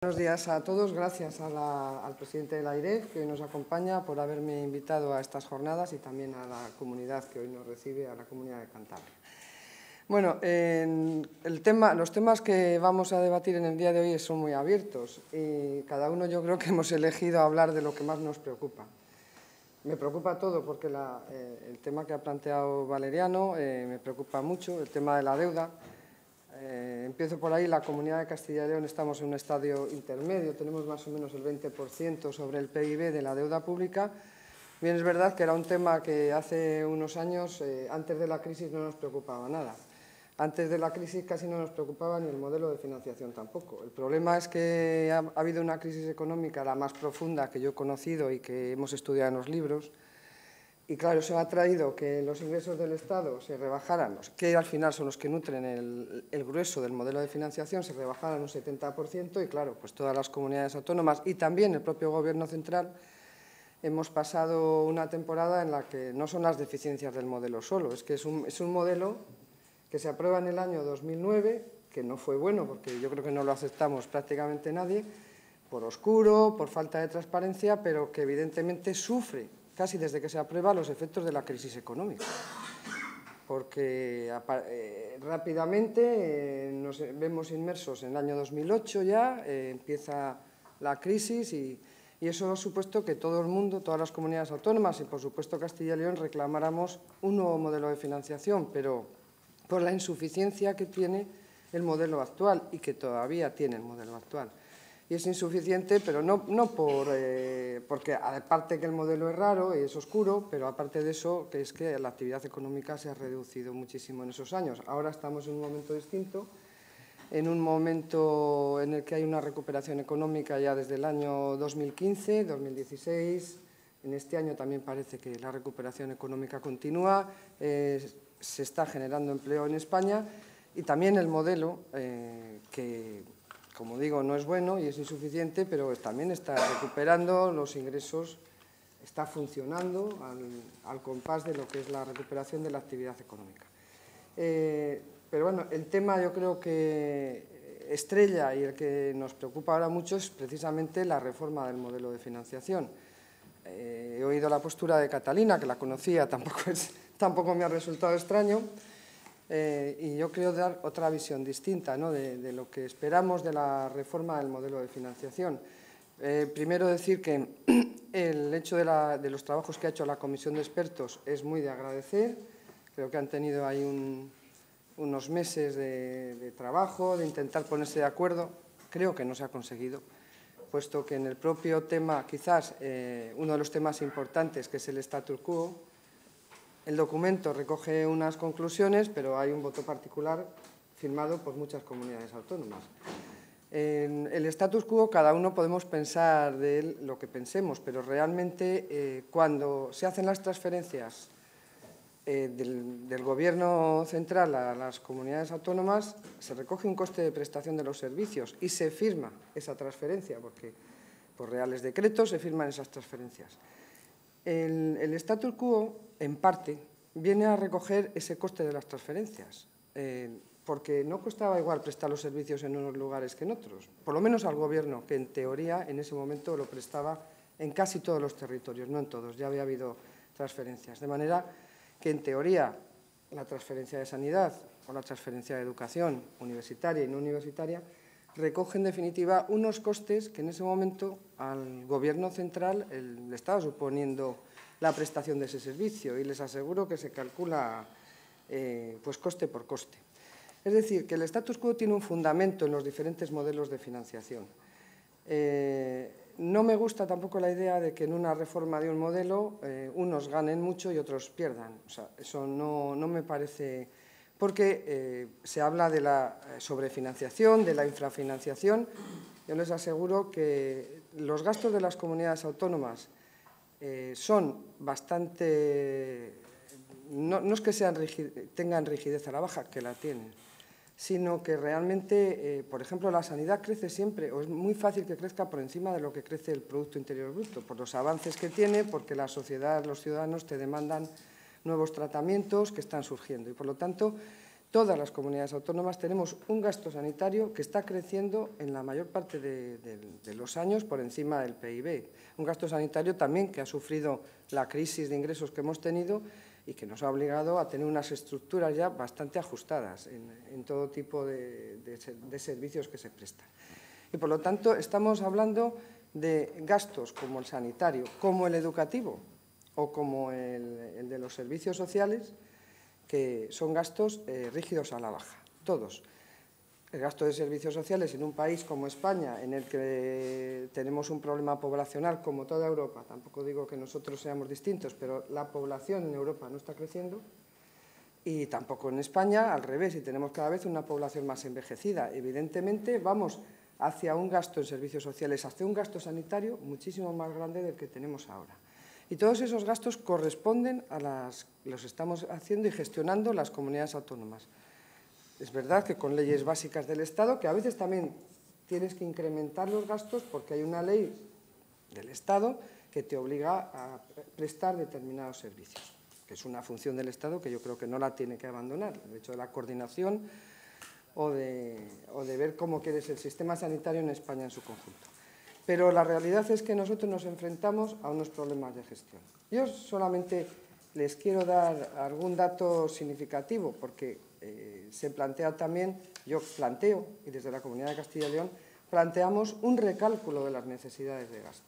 Buenos días a todos. Gracias al presidente de la AIREF, que hoy nos acompaña, por haberme invitado a estas jornadas, y también a la comunidad que hoy nos recibe, a la comunidad de Cantabria. Bueno, los temas que vamos a debatir en el día de hoy son muy abiertos y cada uno, yo creo que hemos elegido hablar de lo que más nos preocupa. Me preocupa todo porque el tema que ha planteado Valeriano me preocupa mucho, el tema de la deuda. Empiezo por ahí. La Comunidad de Castilla y León estamos en un estadio intermedio, tenemos más o menos el 20% sobre el PIB de la deuda pública. Bien, es verdad que era un tema que hace unos años, antes de la crisis, no nos preocupaba nada. Antes de la crisis casi no nos preocupaba ni el modelo de financiación tampoco. El problema es que ha habido una crisis económica, la más profunda que yo he conocido y que hemos estudiado en los libros. Y claro, eso ha traído que los ingresos del Estado se rebajaran, que al final son los que nutren el grueso del modelo de financiación, se rebajaran un 70%, y claro, pues todas las comunidades autónomas y también el propio Gobierno central hemos pasado una temporada en la que no son las deficiencias del modelo solo, es que es un modelo que se aprueba en el año 2009, que no fue bueno porque yo creo que no lo aceptamos prácticamente nadie, por oscuro, por falta de transparencia, pero que evidentemente sufre casi desde que se aprueba los efectos de la crisis económica, porque rápidamente nos vemos inmersos en el año 2008 ya, empieza la crisis y eso ha supuesto que todo el mundo, todas las comunidades autónomas y por supuesto Castilla y León reclamáramos un nuevo modelo de financiación, pero por la insuficiencia que tiene el modelo actual y que todavía tiene el modelo actual. Y es insuficiente, pero no porque aparte que el modelo es raro y es oscuro, pero aparte de eso, que es que la actividad económica se ha reducido muchísimo en esos años. Ahora estamos en un momento distinto, en un momento en el que hay una recuperación económica ya desde el año 2015, 2016. En este año también parece que la recuperación económica continúa, se está generando empleo en España y también el modelo que, como digo, no es bueno y es insuficiente, pero también está recuperando los ingresos, está funcionando al compás de lo que es la recuperación de la actividad económica. Pero bueno, el tema yo creo que estrella y el que nos preocupa ahora mucho es precisamente la reforma del modelo de financiación. He oído la postura de Catalina, que la conocía, tampoco me ha resultado extraño. Y yo quiero dar otra visión distinta, ¿no?, de lo que esperamos de la reforma del modelo de financiación. Primero decir que el hecho de los trabajos que ha hecho la comisión de expertos es muy de agradecer. Creo que han tenido ahí unos meses de trabajo, de intentar ponerse de acuerdo. Creo que no se ha conseguido, puesto que en el propio tema, quizás uno de los temas importantes, que es el status quo, el documento recoge unas conclusiones, pero hay un voto particular firmado por muchas comunidades autónomas. En el status quo cada uno podemos pensar de él lo que pensemos, pero realmente cuando se hacen las transferencias del Gobierno central a las comunidades autónomas, se recoge un coste de prestación de los servicios y se firma esa transferencia, porque por reales decretos se firman esas transferencias. El status quo, en parte, viene a recoger ese coste de las transferencias, porque no costaba igual prestar los servicios en unos lugares que en otros, por lo menos al Gobierno, que en teoría en ese momento lo prestaba en casi todos los territorios, no en todos, ya había habido transferencias. De manera que en teoría la transferencia de sanidad o la transferencia de educación universitaria y no universitaria recoge en definitiva unos costes que en ese momento al Gobierno central le estaba suponiendo la prestación de ese servicio, y les aseguro que se calcula pues coste por coste. Es decir, que el status quo tiene un fundamento en los diferentes modelos de financiación. No me gusta tampoco la idea de que en una reforma de un modelo unos ganen mucho y otros pierdan. O sea, eso no me parece, porque se habla de la sobrefinanciación, de la infrafinanciación. Yo les aseguro que los gastos de las comunidades autónomas son bastante, no es que tengan rigidez a la baja, que la tienen, sino que realmente, por ejemplo, la sanidad crece siempre, o es muy fácil que crezca por encima de lo que crece el Producto Interior Bruto, por los avances que tiene, porque la sociedad, los ciudadanos te demandan nuevos tratamientos que están surgiendo. Y, por lo tanto, todas las comunidades autónomas tenemos un gasto sanitario que está creciendo en la mayor parte de los años por encima del PIB. Un gasto sanitario también que ha sufrido la crisis de ingresos que hemos tenido y que nos ha obligado a tener unas estructuras ya bastante ajustadas en todo tipo de servicios que se prestan. Y, por lo tanto, estamos hablando de gastos como el sanitario, como el educativo o como el de los servicios sociales, que son gastos rígidos a la baja, todos. El gasto de servicios sociales en un país como España, en el que tenemos un problema poblacional como toda Europa, tampoco digo que nosotros seamos distintos, pero la población en Europa no está creciendo, y tampoco en España, al revés, y tenemos cada vez una población más envejecida. Evidentemente, vamos hacia un gasto en servicios sociales, hacia un gasto sanitario muchísimo más grande del que tenemos ahora. Y todos esos gastos corresponden los estamos haciendo y gestionando las comunidades autónomas. Es verdad que con leyes básicas del Estado, que a veces también tienes que incrementar los gastos porque hay una ley del Estado que te obliga a prestar determinados servicios, que es una función del Estado que yo creo que no la tiene que abandonar, el hecho de la coordinación o de ver cómo quieres el sistema sanitario en España en su conjunto. Pero la realidad es que nosotros nos enfrentamos a unos problemas de gestión. Yo solamente les quiero dar algún dato significativo, porque se plantea también, yo planteo, y desde la Comunidad de Castilla y León, planteamos un recálculo de las necesidades de gasto.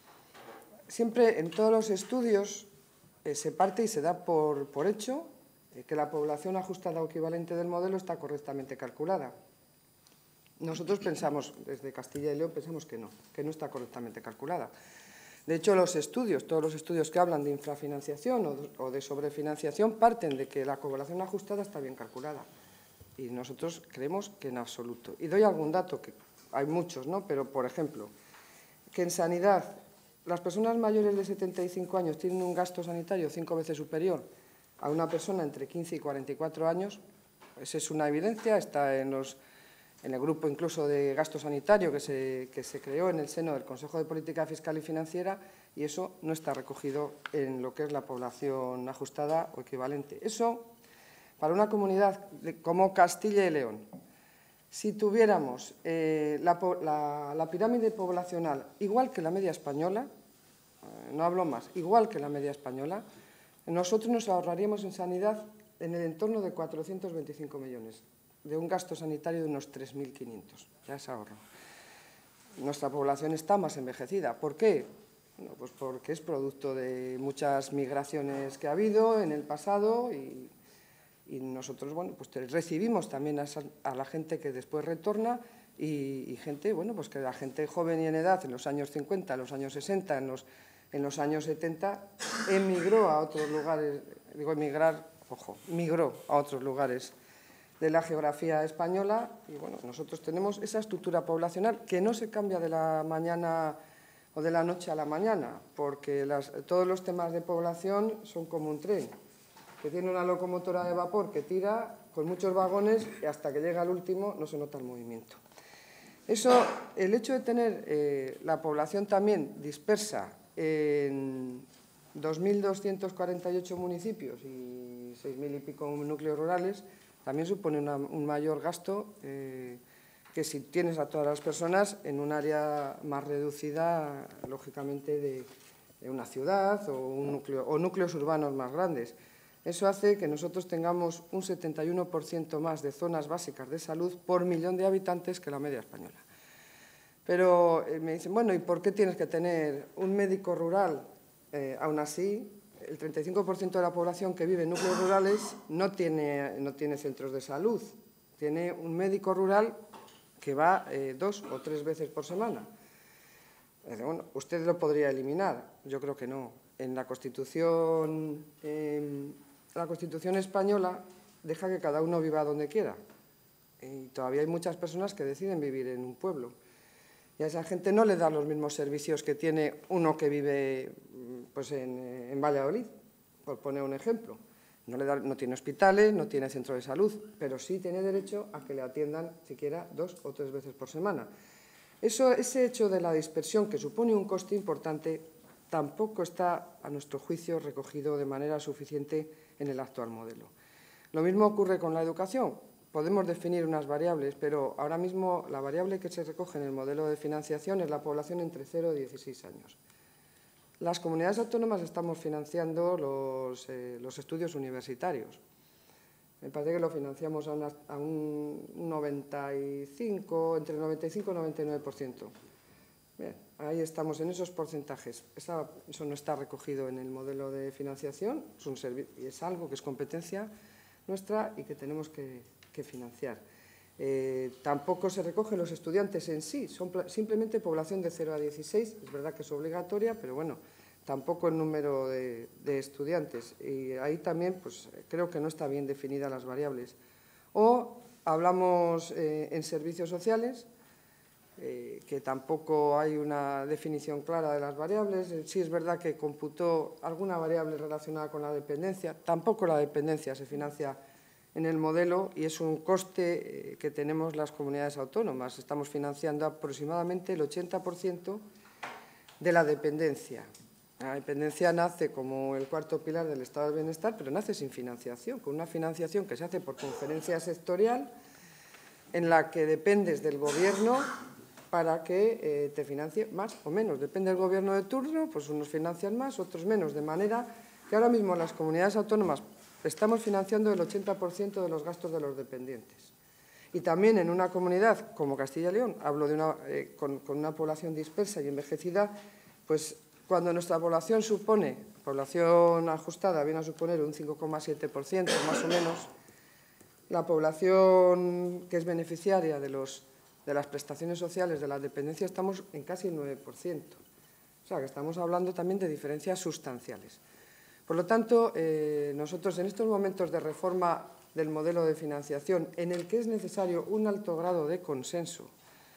Siempre en todos los estudios se parte y se da por hecho que la población ajustada o equivalente del modelo está correctamente calculada. Nosotros pensamos, desde Castilla y León, pensamos que no está correctamente calculada. De hecho, todos los estudios que hablan de infrafinanciación o de sobrefinanciación parten de que la población ajustada está bien calculada. Y nosotros creemos que en absoluto. Y doy algún dato, que hay muchos, ¿no? Pero, por ejemplo, que en sanidad las personas mayores de 75 años tienen un gasto sanitario 5 veces superior a una persona entre 15 y 44 años, esa es una evidencia, está en el grupo incluso de gasto sanitario que se creó en el seno del Consejo de Política Fiscal y Financiera, y eso no está recogido en lo que es la población ajustada o equivalente. Eso, para una comunidad como Castilla y León, si tuviéramos la pirámide poblacional igual que la media española, no hablo más, igual que la media española, nosotros nos ahorraríamos en sanidad en el entorno de 425 millones, de un gasto sanitario de unos 3.500, ya es ahorro. Nuestra población está más envejecida. ¿Por qué? Bueno, pues porque es producto de muchas migraciones que ha habido en el pasado y nosotros, bueno, pues recibimos también a la gente que después retorna y gente, bueno, pues que la gente joven y en edad, en los años 50, en los años 60, en los años 70, emigró a otros lugares, digo emigrar, ojo, migró a otros lugares de la geografía española y, bueno, nosotros tenemos esa estructura poblacional que no se cambia de la mañana o de la noche a la mañana, porque todos los temas de población son como un tren, que tiene una locomotora de vapor que tira con muchos vagones y hasta que llega al último no se nota el movimiento. Eso, el hecho de tener la población también dispersa en 2.248 municipios y 6.000 y pico núcleos rurales, también supone un mayor gasto que si tienes a todas las personas en un área más reducida, lógicamente, de una ciudad o núcleos urbanos más grandes. Eso hace que nosotros tengamos un 71% más de zonas básicas de salud por millón de habitantes que la media española. Pero me dicen, bueno, ¿y por qué tienes que tener un médico rural? Aún así, el 35% de la población que vive en núcleos rurales no tiene centros de salud. Tiene un médico rural que va 2 o 3 veces por semana. Bueno, usted lo podría eliminar. Yo creo que no. En la Constitución española deja que cada uno viva donde quiera. Y todavía hay muchas personas que deciden vivir en un pueblo. Y a esa gente no le dan los mismos servicios que tiene uno que vive pues, en Valladolid, por poner un ejemplo. No tiene hospitales, no tiene centro de salud, pero sí tiene derecho a que le atiendan siquiera 2 o 3 veces por semana. Ese hecho de la dispersión, que supone un coste importante, tampoco está, a nuestro juicio, recogido de manera suficiente en el actual modelo. Lo mismo ocurre con la educación. Podemos definir unas variables, pero ahora mismo la variable que se recoge en el modelo de financiación es la población entre 0 y 16 años. Las comunidades autónomas estamos financiando los estudios universitarios. Me parece que lo financiamos a un 95, entre el 95 y el 99%. Bien, ahí estamos en esos porcentajes. Eso no está recogido en el modelo de financiación, es algo que es competencia nuestra y que tenemos que financiar. Tampoco se recogen los estudiantes en sí, son simplemente población de 0 a 16, es verdad que es obligatoria, pero bueno, tampoco el número de estudiantes. Y ahí también pues, creo que no está bien definidas las variables. O hablamos en servicios sociales, que tampoco hay una definición clara de las variables. Sí es verdad que computó alguna variable relacionada con la dependencia, tampoco la dependencia se financia en el modelo y es un coste que tenemos las comunidades autónomas. Estamos financiando aproximadamente el 80% de la dependencia. La dependencia nace como el cuarto pilar del estado del bienestar, pero nace sin financiación, con una financiación que se hace por conferencia sectorial en la que dependes del gobierno para que te financie más o menos. Depende del gobierno de turno, pues unos financian más, otros menos, de manera que ahora mismo las comunidades autónomas estamos financiando el 80% de los gastos de los dependientes. Y también en una comunidad como Castilla y León, hablo de con una población dispersa y envejecida, pues cuando nuestra población ajustada viene a suponer un 5,7% más o menos, la población que es beneficiaria de las prestaciones sociales de la dependencia estamos en casi el 9%. O sea, que estamos hablando también de diferencias sustanciales. Por lo tanto, nosotros en estos momentos de reforma del modelo de financiación, en el que es necesario un alto grado de consenso,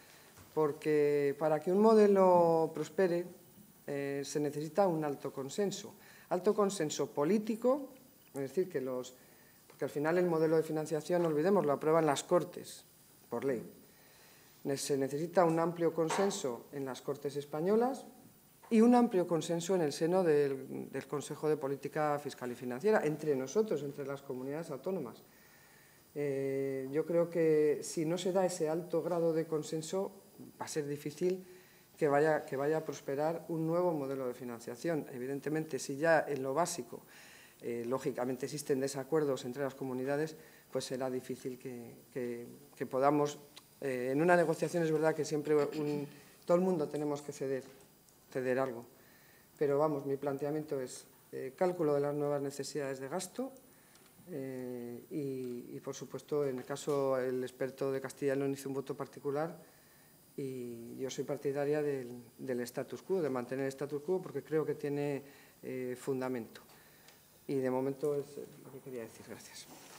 porque para que un modelo prospere se necesita un alto consenso político, es decir, porque al final el modelo de financiación, no olvidemos, lo aprueban las Cortes, por ley. Se necesita un amplio consenso en las Cortes españolas y un amplio consenso en el seno del Consejo de Política Fiscal y Financiera, entre nosotros, entre las comunidades autónomas. Yo creo que si no se da ese alto grado de consenso, va a ser difícil que vaya a prosperar un nuevo modelo de financiación. Evidentemente, si ya en lo básico, lógicamente, existen desacuerdos entre las comunidades, pues será difícil que podamos. En una negociación es verdad que siempre todo el mundo tenemos que ceder algo. Pero vamos, mi planteamiento es cálculo de las nuevas necesidades de gasto y, por supuesto, en el caso, el experto de Castilla y León hizo un voto particular y yo soy partidaria del status quo, de mantener el status quo, porque creo que tiene fundamento. Y de momento es lo que quería decir. Gracias.